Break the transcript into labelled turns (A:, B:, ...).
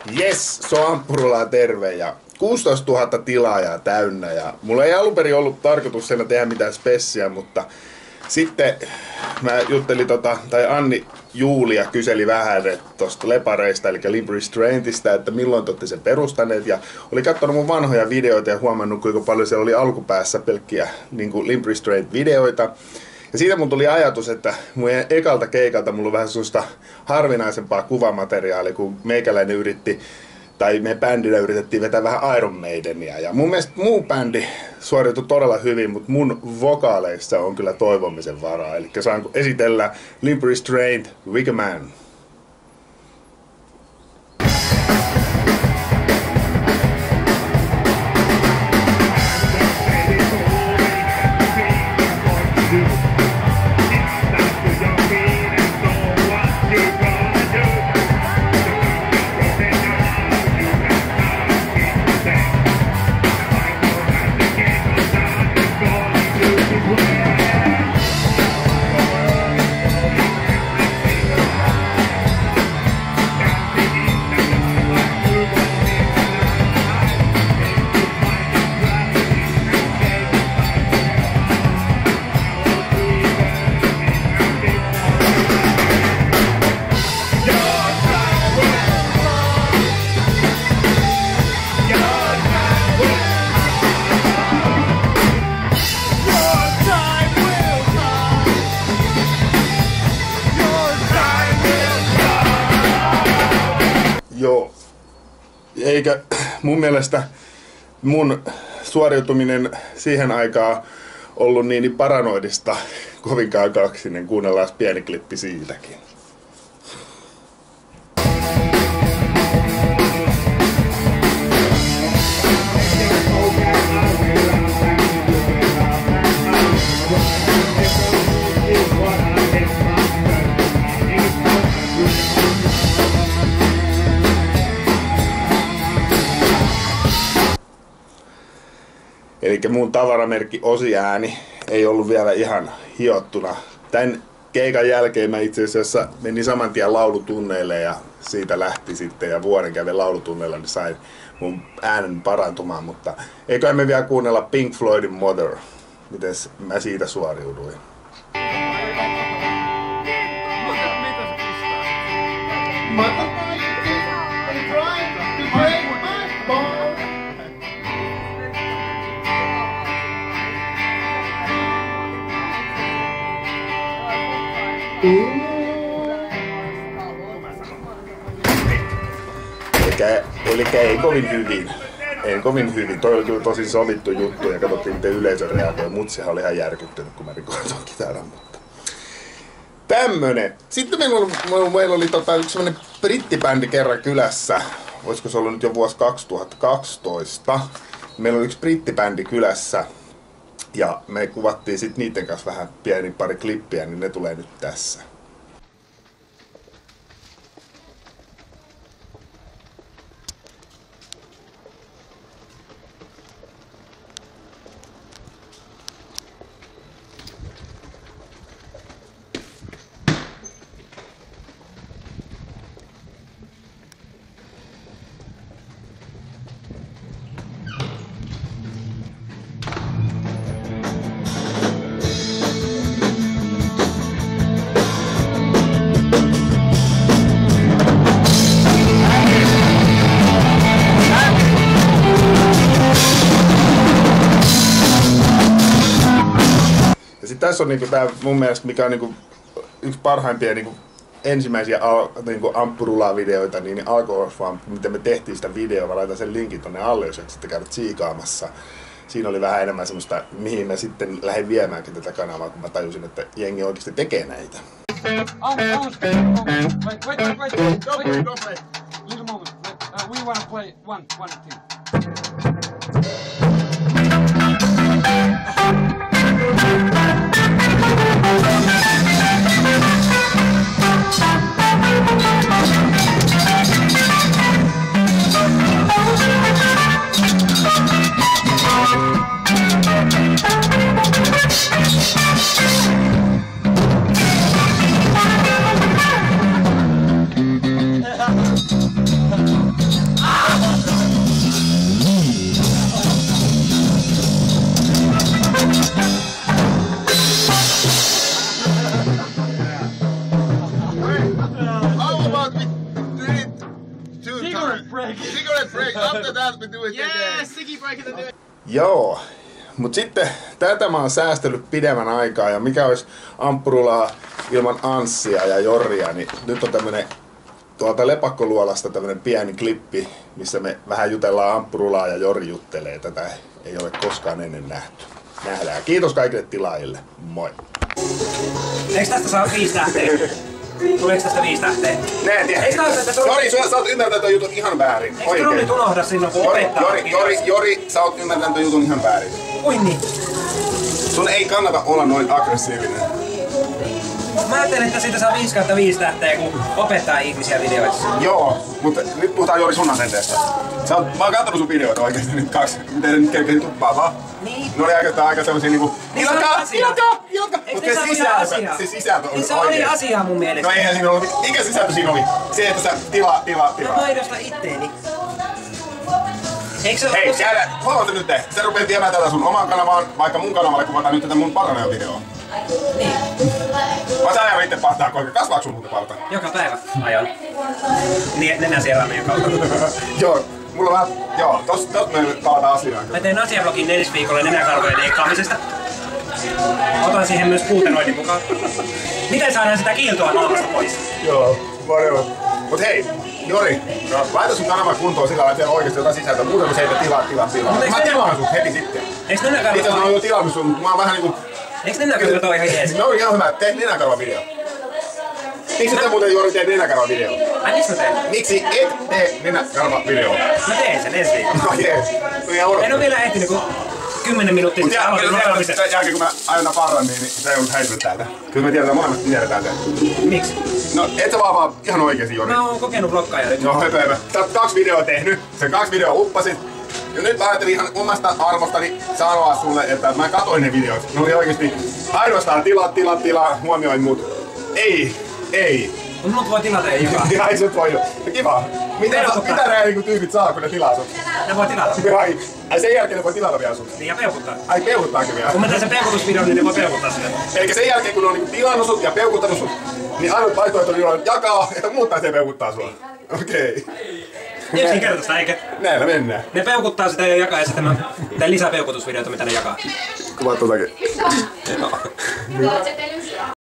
A: Jes, se on Amppurulaa terve ja 16 000 tilaajaa täynnä ja mulla ei alun perin ollut tarkoitus siinä tehdä mitään spessiä, mutta sitten mä juttelin tai Anni Julia kyseli vähän tuosta lepareista eli Limp Restraintista, että milloin te olette sen perustaneet ja oli katsonut mun vanhoja videoita ja huomannut kuinka paljon siellä oli alkupäässä pelkkiä niin kuin Limp Restraint videoita. Ja siitä mun tuli ajatus, että mun ekalta keikalta mulla on vähän sellaista harvinaisempaa kuvamateriaalia, kun meikäläinen yritti, tai me bändillä yritettiin vetää vähän Iron Maidenia. Ja mun mielestä muu bändi suoriutui todella hyvin, mutta mun vokaaleissa on kyllä toivomisen varaa. Eli saanko esitellä Limp Restraint, Wicker Man. Joo, eikä mun mielestä mun suoriutuminen siihen aikaan ollut niin paranoidista kovinkaan kaksinen. Kuunnellaan pieni klippi siitäkin. Eli mun tavaramerkki Osi-ääni ei ollut vielä ihan hiottuna. Tän keikan jälkeen mä itse asiassa menin saman tien laulutunneille ja siitä lähti sitten ja vuoden kävin laulutunneilla, niin sain mun äänen parantumaan, mutta eiköhän me vielä kuunnella Pink Floydin Mother, miten mä siitä suoriuduin. Eli ei kovin hyvin. Ei kovin hyvin. Toi oli kyllä tosi sovittu juttu ja katsottiin miten yleisö reagoi. Mutsihan oli ihan järkyttynyt kun mä rikoin ton kitaran. Mutta tämmönen. Sitten meillä oli yksi semmonen brittibändi kerran kylässä. Olisiko se ollut nyt jo vuosi 2012. Meillä oli yksi brittibändi kylässä. Ja me kuvattiin sit niiden kanssa vähän pieni pari klippiä, niin ne tulee nyt tässä. Tässä on niinku tää mun mielestä mikä on niinku yksi parhaimpia niinku ensimmäisiä niinku Amppurulaa-videoita, niin alkoi vaan miten me tehtiin sitä videoa. Mä laitan sen linkin tonne alle, jos et sitten käydä tsiikaamassa. Siinä oli vähän enemmän semmoista, mihin mä sitten lähdin viemäänkin tätä kanavaa, kun mä tajusin, että jengi oikeasti tekee näitä. We wanna play one thing.
B: break.
A: Cigarette break. After that we do it again.
B: Yes, ciggy break in the
A: Joo. Mut sitten tätä mä oon säästellyt pidemmän aikaa ja mikä olisi Amppurulaa ilman Anssia ja Jorria, niin nyt on tämmönen tuolta Lepakkoluolasta tämmönen pieni klippi, missä me vähän jutellaan Amppurulaa ja Jori juttelee. Tätä ei ole koskaan ennen nähty. Nähdään. Kiitos kaikille tilaajille. Moi.
B: Eiks tästä saa 5 tähteä? Tuleeko tästä 5 tähteä?
A: Nää tiedä. Jori, sä oot ymmärtänyt ton jutun ihan väärin.
B: Eikö Trullit unohda sinne kun opettaa?
A: Jori, sä oot ymmärtänyt ton jutun ihan väärin.
B: Kuin niin?
A: Sun ei kannata olla noin aggressiivinen.
B: Mä ajattelen, että siitä saa 5/5 tähteä, kun opettaa ihmisiä videoissa.
A: Joo, mutta nyt puhutaan Jori sun asenteesta. Mä oon kattonut sun videoita oikeesti nyt 2. Miten ne nyt kerkesi tuppaa vaan?
B: Niin.
A: Ne oli aika semmosia niinku... Ilka! Mut se sisältö oli
B: se oli asiaa mun mielestä.
A: No eihän siinä ollut... Mikä sisältö siinä oli? Se, että sä tilaa.
B: Mä maidosta itteeni. Eikö se
A: hei, huomaat nyt te. Sä rupeat viemään tätä sun oman kanavaan, vaikka mun kanavalle kuvataan nyt tätä mun Paraneo-videoa.
B: Niin.
A: Mä sä ajan itse partaa koika. Kasvaako sun muuten parta?
B: Joka päivä ajan. Nenä siellä meidän kautta.
A: Joo. Mulla on vähän... Joo, tosta me palataan asiaan.
B: Mä teen asiablogin 4 viikolla nenäkarvojen leikkaamisesta. Otan siihen myös puutenoidin mukaan. Miten saadaan sitä kiiltoa naamasta pois?
A: Joo, whatever. Mut hei, Jori, laita sun kanavan kuntoon sillä lailla, että siellä on oikeesti jotain sisältöä. Muuten kun se ei tilaa. Mä tilaan sut heti sitten.
B: Eiks nenäkarvat...
A: Itse asiassa mä oon jo tilannut sun, mutta mä oon vähän niinku...
B: Eiks nenäkarvat oo ihan jees?
A: No ihan hyvä, tee nenäkarvan video. Miksi sä muuten Jori tee nenäkarvan video?
B: Ai miksi mä teen?
A: Miksi et tee nenäkarvan video?
B: Mä teen sen ensi viikolla.
A: No jees.
B: En oo vielä ehtinyt kun 10 minuuttia sitten aloitin
A: sen jälkeen kun mä ajan parran, niin se ei ollut häipynyt täältä. Kyllä me tiedetään, molemmat tiedetään sen.
B: Miksi?
A: No et sä vaan ihan oikeesti Jori.
B: Mä oon kokenut vloggaaja nyt.
A: Joo, höpö. Sä oot 2 videoa tehnyt, sen 2 videoa uppasit. Ja nyt mä ajattelin ihan omasta arvostani sanoa sulle, että mä katoin ne videot. Ne oli oikeesti ainoastaan tilaa, huomioin mut. Ei.
B: Mut voi tilata ei joka.
A: Ai sut voi jo. Kiva. Mitä nää niinku tyypit saa kun ne tilaa sut?
B: Ne voi tilata.
A: Ai sen jälkeen ne voi tilata vielä sut?
B: Niin ja peukuttaa.
A: Ai peukuttaakin vielä?
B: Kun mä teen sen peukutusvideon, niin ne voi peukuttaa sitä.
A: Eikä sen jälkeen kun ne on niinku tilannut sut ja peukuttanut sut, niin ainut vaihtoehto on jakaa, että muut pääsee peukuttaa sua. Okei.
B: Yksinkertaista, eikö?
A: Näillä mennään.
B: Ne peukuttaa sitä ja jakaa ja sitten mä teen lisää peukutusvideoita, mitä ne jakaa.
A: Kuvaat totakin.
B: Joo.